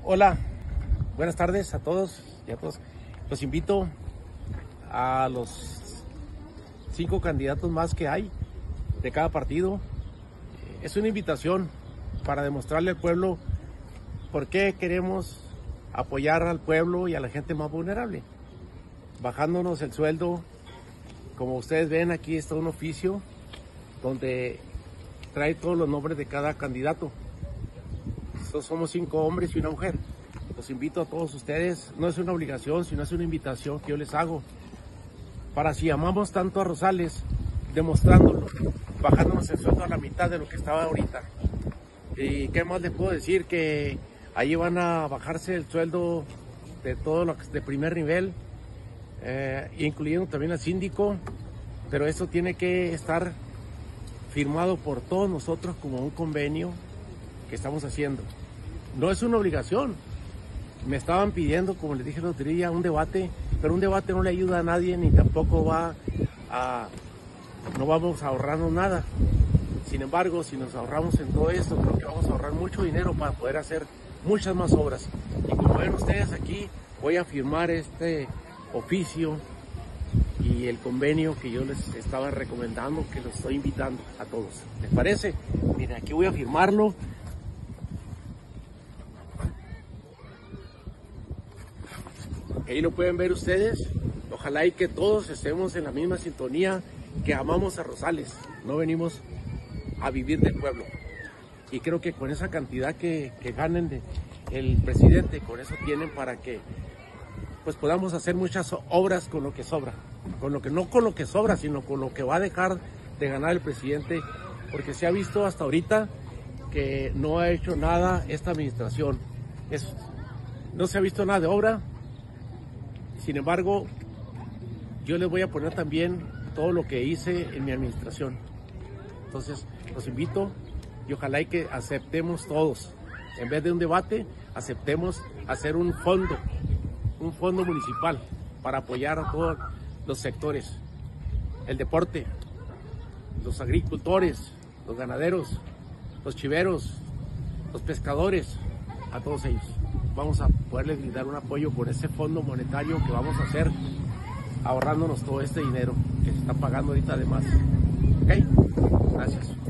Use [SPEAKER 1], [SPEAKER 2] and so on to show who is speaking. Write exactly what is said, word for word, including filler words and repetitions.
[SPEAKER 1] Hola, buenas tardes a todos y a todos. Los invito a los cinco candidatos más que hay de cada partido. Es una invitación para demostrarle al pueblo por qué queremos apoyar al pueblo y a la gente más vulnerable. Bajándonos el sueldo, como ustedes ven, aquí está un oficio donde trae todos los nombres de cada candidato. Somos cinco hombres y una mujer. Los invito a todos ustedes, no es una obligación, sino es una invitación que yo les hago. Para si amamos tanto a Rosales, demostrándolo, bajándonos el sueldo a la mitad de lo que estaba ahorita. ¿Y qué más les puedo decir? Que ahí van a bajarse el sueldo de todo lo que es de primer nivel, eh, incluyendo también al síndico, pero eso tiene que estar firmado por todos nosotros como un convenio que estamos haciendo. No es una obligación. Me estaban pidiendo, como les dije el otro día, un debate, pero un debate no le ayuda a nadie, ni tampoco va a, no vamos a ahorrarnos nada. Sin embargo, si nos ahorramos en todo esto, creo que vamos a ahorrar mucho dinero para poder hacer muchas más obras. Y como ven ustedes aquí, voy a firmar este oficio y el convenio que yo les estaba recomendando, que los estoy invitando a todos. ¿Les parece? Miren, aquí voy a firmarlo. Ahí lo pueden ver ustedes. Ojalá y que todos estemos en la misma sintonía, que amamos a Rosales. No venimos a vivir del pueblo. Y creo que con esa cantidad que, que ganen de, el presidente, con eso tienen para que pues podamos hacer muchas obras con lo que sobra. Con lo que, no con lo que sobra, sino con lo que va a dejar de ganar el presidente. Porque se ha visto hasta ahorita que no ha hecho nada esta administración. Es, no se ha visto nada de obra. Sin embargo, yo les voy a poner también todo lo que hice en mi administración. Entonces, los invito y ojalá y que aceptemos todos. En vez de un debate, aceptemos hacer un fondo, un fondo municipal para apoyar a todos los sectores. El deporte, los agricultores, los ganaderos, los chiveros, los pescadores, a todos ellos. Vamos a poderles brindar un apoyo por ese fondo monetario que vamos a hacer ahorrándonos todo este dinero que se está pagando ahorita de más. ¿Ok? Gracias.